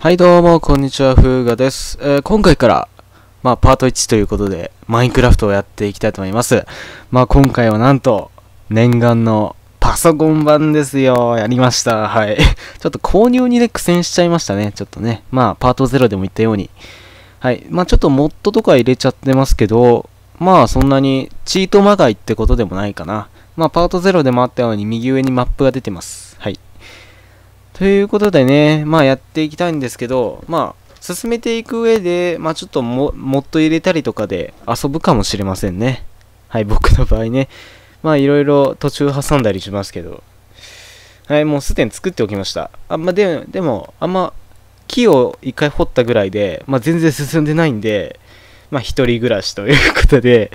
はいどうも、こんにちは、ふうがです。今回から、パート1ということで、マインクラフトをやっていきたいと思います。今回はなんと、念願のパソコン版ですよ。やりました。はい。ちょっと購入にね、苦戦しちゃいましたね。ちょっとね。パート0でも言ったように。はい。ちょっとモッドとか入れちゃってますけど、そんなにチートまがいってことでもないかな。パート0でもあったように、右上にマップが出てます。はい。ということでね、やっていきたいんですけど、進めていく上で、ちょっとモッド入れたりとかで遊ぶかもしれませんね。はい、僕の場合ね。いろいろ途中挟んだりしますけど。はい、もうすでに作っておきました。でも、木を一回掘ったぐらいで、全然進んでないんで、一人暮らしということで、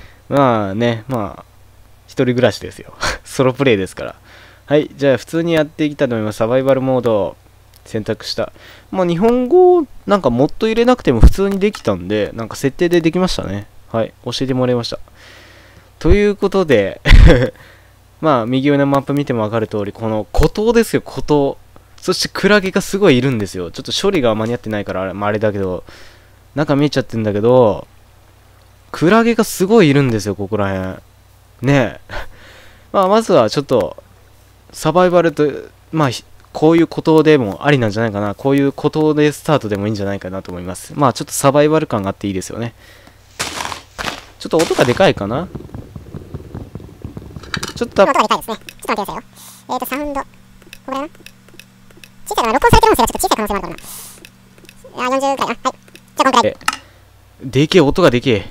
一人暮らしですよ。ソロプレイですから。はい、じゃあ普通にやっていきたいと思います。サバイバルモードを選択した。日本語なんかモッド入れなくても普通にできたんで、なんか設定でできましたね。はい、教えてもらいました。ということで、右上のマップ見ても分かる通り、この孤島ですよ、孤島。そしてクラゲがすごいいるんですよ。ちょっと処理が間に合ってないから、あれだけど、中見えちゃってんだけど、クラゲがすごいいるんですよ、ここら辺。ねえ。まずはちょっと、サバイバルと、こういう孤島でもありなんじゃないかな。こういう孤島でスタートでもいいんじゃないかなと思います。ちょっとサバイバル感があっていいですよね。ちょっと音がでかいかな。ちょっと音がでかいですね。ちょっと待ってくださいよ。サウンド。ここだな。小さいかな。録音されてる音声がちょっと小さい可能性もあるからな。40くらいな。はい。じゃあ、こんくらい。 でけえ、音がでけえ。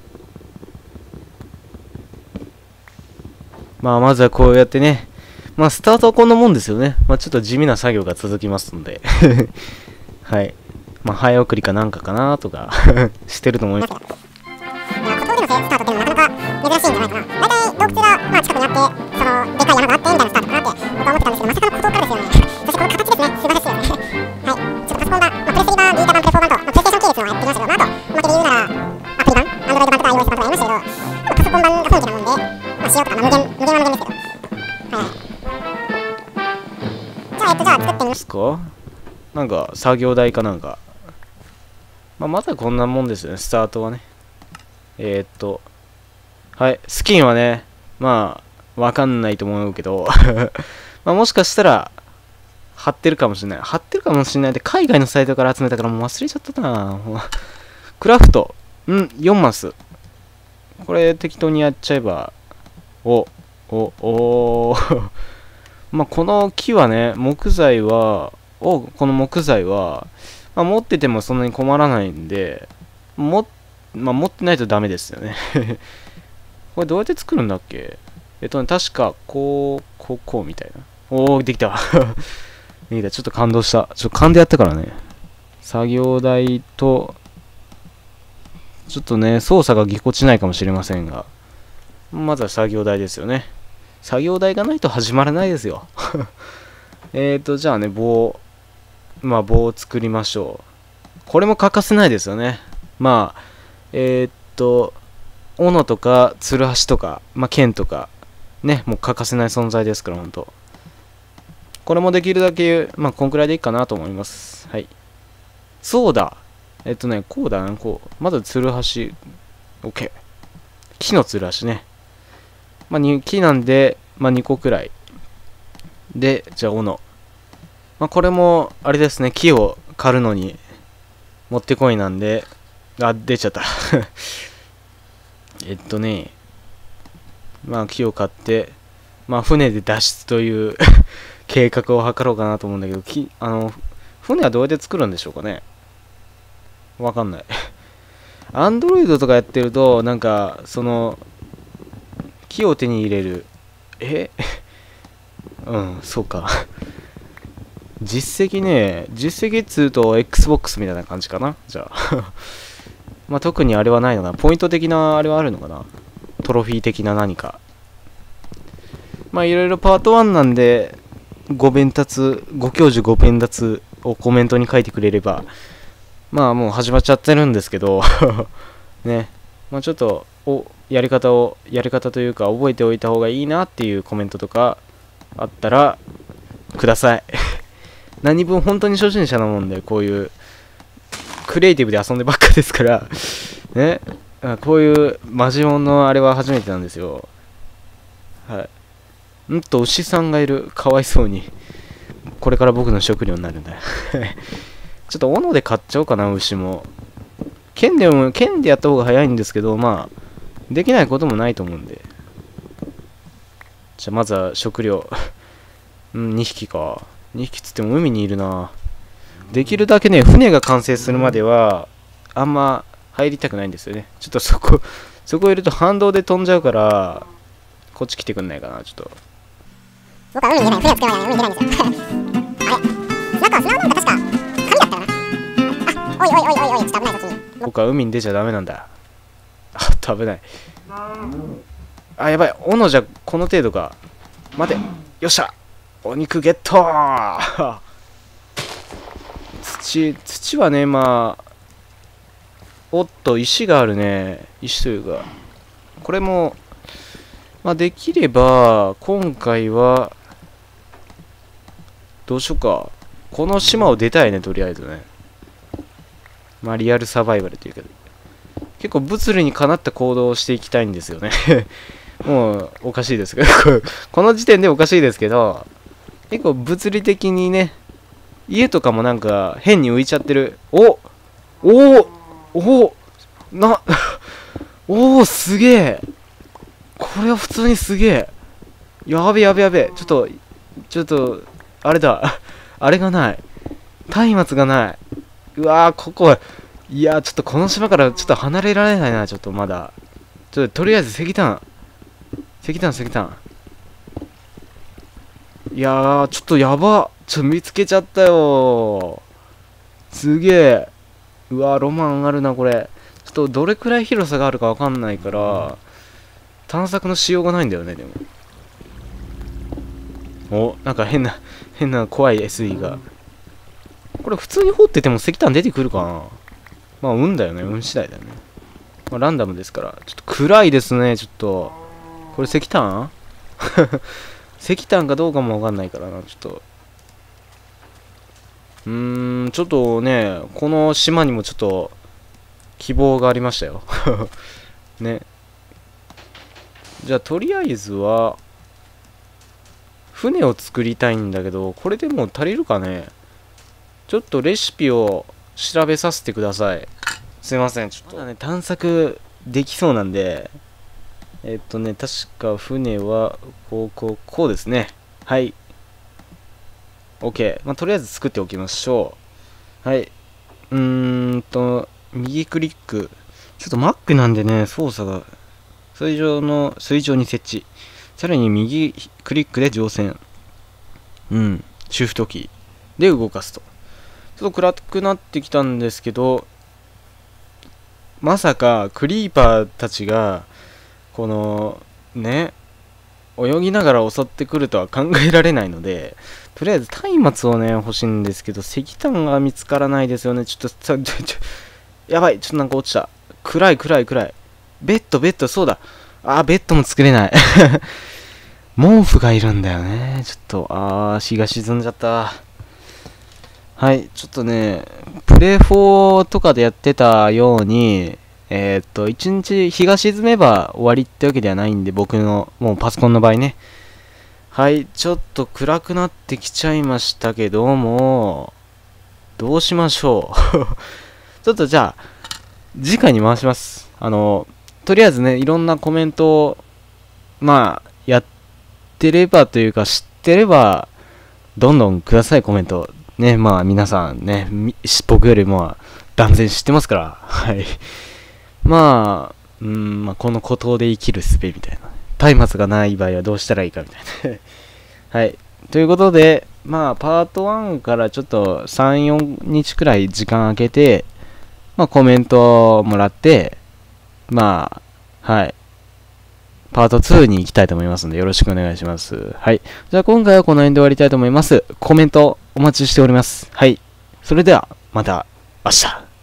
まずはこうやってね。スタートはこんなもんですよね。ちょっと地味な作業が続きますので。はい。早送りかなんかかなとかしてると思います。 孤島でのスタートっていうのはなかなか珍しいんじゃないかな。大体洞窟が近くにあって、そのでかい山があってみたいなスタートかなって僕は思ってたんですけど、まさかの孤島からですよね。そしてこの形ですね。素晴らしいですよね。はい。ちょっとパソコン版、プレスリ版、ビータ版、プレス4版と、プレイステーション系列のやってみましたけど、あと、おまけで言うなら、アプリ版、Android 版とか iOS 版とかやりましたけど、パソコン版が本気なもんで、しようとか、無限は無限ですけど。はい。じゃあ作ってみますか。なんか作業台かなんか。まだこんなもんですよね、スタートはね。はい、スキンはね、わかんないと思うけど、もしかしたら、貼ってるかもしれない。貼ってるかもしれないで、海外のサイトから集めたからもう忘れちゃったな。クラフト。4マス。これ適当にやっちゃえば、この木はね、木材は、この木材は、持っててもそんなに困らないんで、持ってないとダメですよね。これどうやって作るんだっけ。確か、こうみたいな。できた。できた。ちょっと感動した。ちょっと勘でやったからね。作業台と、ちょっとね、操作がぎこちないかもしれませんが、まずは作業台ですよね。作業台がないと始まらないですよ。じゃあね、棒を作りましょう。これも欠かせないですよね。斧とか、つるはしとか、剣とか、ね、もう欠かせない存在ですから、ほんと。これもできるだけ、こんくらいでいいかなと思います。はい。そうだ。こうだな、こう。まず、つるはし。OK。木のつるはしね。木なんで、2個くらい。で、じゃあ、斧。これも、あれですね、木を刈るのに、もってこいなんで、出ちゃった。木を買って、船で脱出という計画を図ろうかなと思うんだけど、船はどうやって作るんでしょうかね。わかんない。アンドロイドとかやってると、なんか、木を手に入れる。そうか。実績っつうと Xbox みたいな感じかな。じゃあ。特にあれはないのかな。ポイント的なあれはあるのかな。トロフィー的な何か。いろいろパート1なんで、ご教授ご鞭達をコメントに書いてくれれば、もう始まっちゃってるんですけど、ね。ちょっと、やり方というか、覚えておいた方がいいなっていうコメントとかあったら、ください。 何分本当に初心者なもんで、こういうクリエイティブで遊んでばっかですからね、こういうマジモンのあれは初めてなんですよ。はい。牛さんがいる。かわいそうに。これから僕の食料になるんだよちょっと斧で買っちゃおうかな、牛も。剣でやった方が早いんですけど、まあできないこともないと思うんで。じゃあまずは食料2匹か。2匹つっても海にいるな。できるだけね、船が完成するまではあんま入りたくないんですよね。ちょっとそこいると反動で飛んじゃうから、こっち来てくんないかな、ちょっと。 僕は海に出ない、船を作るまで海に出ないんですよあれ砂なんか確か紙だったかな。あ、おい、ちょっと危ない、そっちに。 僕は海に出ちゃダメなんだ。危ない。やばい。斧じゃこの程度か。待て。よっしゃ。お肉ゲット土はね、まあ、おっと、石があるね。石というか。これも、まあ、できれば、今回は、どうしようか。この島を出たいね、とりあえずね。まあ、リアルサバイバルというか。結構物理にかなった行動をしていきたいんですよねもうおかしいですけどこの時点でおかしいですけど、結構物理的にね、家とかもなんか変に浮いちゃってる。おすげえ。これは普通にすげえ。やべ。ちょっとあれだあれがない。松明がない。うわー、ここいや、ちょっとこの島からちょっと離れられないな、ちょっとまだ。とりあえず石炭。いやー、ちょっとやば。見つけちゃったよ。すげえ。うわー、ロマンあるな、これ。ちょっとどれくらい広さがあるかわかんないから、探索のしようがないんだよね、でも。なんか変な怖い SE が。これ普通に掘ってても石炭出てくるかな。まあ運だよね、運次第だよね。まあ、ランダムですから。ちょっと暗いですね、ちょっと。これ石炭石炭かどうかもわかんないからな、ちょっと。ちょっとね、この島にもちょっと希望がありましたよね。じゃあとりあえずは船を作りたいんだけど、これでもう足りるかね。ちょっとレシピを調べさせてください。すいません、ちょっとまだね、探索できそうなんで、確か船はこうですね。はい。OK。まあ、とりあえず作っておきましょう。はい。右クリック。ちょっと Mac なんでね、操作が水上に設置。さらに右クリックで乗船。シフトキーで動かすと。ちょっと暗くなってきたんですけど、まさかクリーパーたちがこのね、泳ぎながら襲ってくるとは考えられないので、とりあえず松明をね欲しいんですけど、石炭が見つからないですよね。やばい、ちょっとなんか落ちた。暗い。ベッド、そうだ。ベッドも作れない毛布がいるんだよね。ちょっと日が沈んじゃった。はい、ちょっとね、プレ4とかでやってたように、一日日が沈めば終わりってわけではないんで、僕のもうパソコンの場合ね。はい、ちょっと暗くなってきちゃいましたけども、どうしましょうちょっとじゃあ次回に回します。とりあえずね、いろんなコメントをまあやってればというか知ってればどんどんください、コメントね。まあ皆さんね、僕よりも断然知ってますから、はい。まあこの孤島で生きる術みたいな。松明がない場合はどうしたらいいかみたいなはい。ということで、まあパート1からちょっと3、4日くらい時間空けて、まあコメントをもらって、まあはい、パート2に行きたいと思いますのでよろしくお願いします。はい。じゃあ今回はこの辺で終わりたいと思います。コメントお待ちしております。はい。それではまた明日。